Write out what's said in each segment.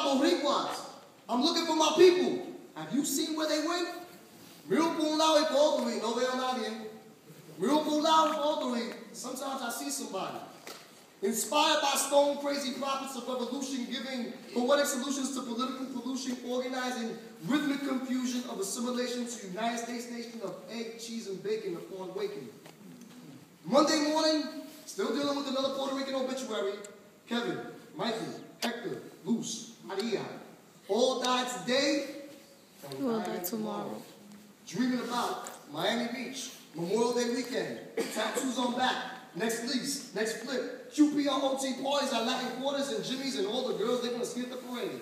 Boricuas. I'm looking for my people. Have you seen where they went? Miro por un lado y por otro y no veo a nadie. Miro por un lado y por otro y sometimes I see somebody. Inspired by stone-crazy prophets of revolution, giving poetic solutions to political pollution, organizing rhythmic confusion of assimilation to United States nation of egg, cheese, and bacon upon waking. Monday morning, still dealing with another Puerto Rican obituary. Kevin, Michael, Hector, Luz, Maria, all died today, We'll die tomorrow. Dreaming about Miami Beach, Memorial Day weekend, tattoos on back, next lease, next flip, QP on OT parties at Latin Quarters and Jimmy's and all the girls they're going to see at the parade.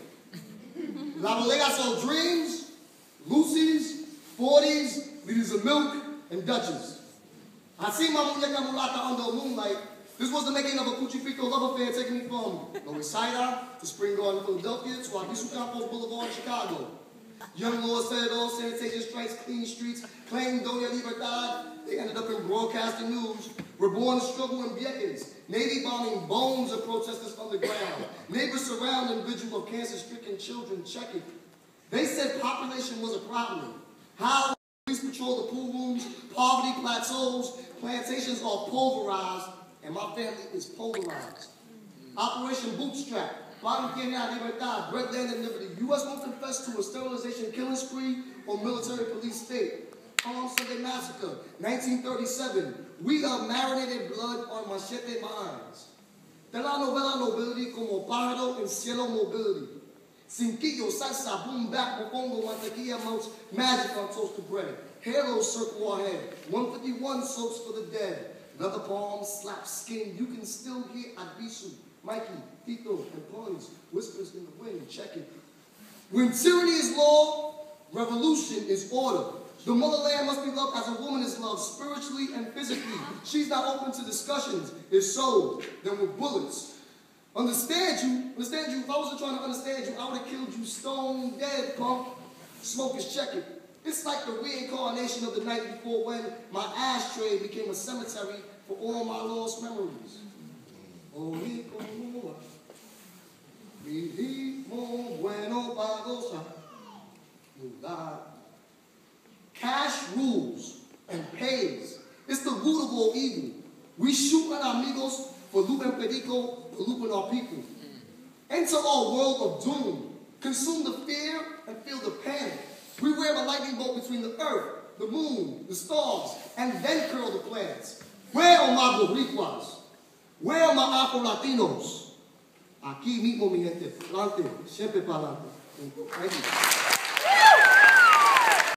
La Bodega sold dreams, Lucy's, 40s, liters of milk, and Dutches. I seen my muñeca mulata under the moonlight. This was the making of a Cuchifrito love affair taking me from Lower Sida to Spring Garden, Philadelphia to Abisu Campos Boulevard, Chicago. Young Lord said it all, sanitation strikes, clean streets, claimed Doña Libertad. They ended up in broadcasting news. Reborn struggle in Vieques. Navy bombing bones of protesters underground. Neighbors surrounding vigil of cancer-stricken children checking. They said population was a problem. How police patrol the pool rooms, poverty plateaus, plantations are pulverized, and my family is polarized. Operation Bootstrap. Libertad, bread, land, and liberty. U.S. won't confess to a sterilization killing spree or military police state. Palm Sunday Massacre, 1937. We are marinated blood on machete minds. De la novela nobility como pájaro en cielo mobility. Cinquillo, salsa, boom, back, mofongo, mantequilla melts, magic on toasted bread. Halos circle our head. 151 soaps for the dead. Leather palms, slap skin. You can still hear Abisu, Mikey, Tito, and Ponies, whispers in the wind, check it. When tyranny is law, revolution is order. The motherland must be loved as a woman is loved, spiritually and physically. She's not open to discussions. If so, then with bullets. Understand you. If I wasn't trying to understand you, I would have killed you stone dead, punk. Smoke is checking. It's like the reincarnation of the night before when my ashtray became a cemetery for all my lost memories. Cash rules and pays. It's the root of all evil. We shoot at amigos for loot and perico, for looping our people. Enter our world of doom. Consume the fear and feel the panic. We wear a lightning bolt between the earth, the moon, the stars, and then curl the planets. Where are my Boricuas? Where are my Afro-Latinos? Aquí mismo, mi gente. Plante, siempre para adelante. Thank you.